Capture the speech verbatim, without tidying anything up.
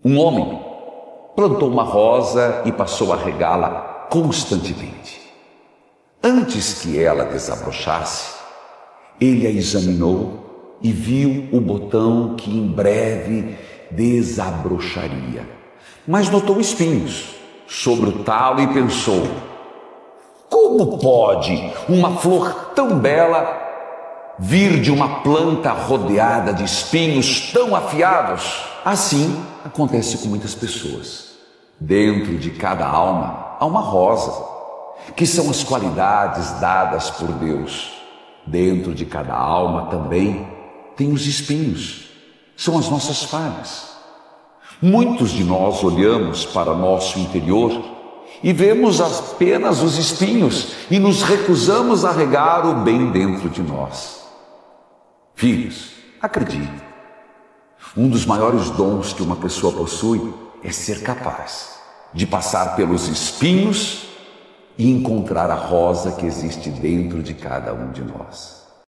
Um homem plantou uma rosa e passou a regá-la constantemente. Antes que ela desabrochasse, ele a examinou e viu o botão que em breve desabrocharia. Mas notou espinhos sobre o talo e pensou: como pode uma flor tão bela vir de uma planta rodeada de espinhos tão afiados? Assim acontece com muitas pessoas. Dentro de cada alma há uma rosa, que são as qualidades dadas por Deus. Dentro de cada alma também tem os espinhos, são as nossas falhas. Muitos de nós olhamos para nosso interior e vemos apenas os espinhos e nos recusamos a regar o bem dentro de nós. Filhos, acreditem, um dos maiores dons que uma pessoa possui é ser capaz de passar pelos espinhos e encontrar a rosa que existe dentro de cada um de nós.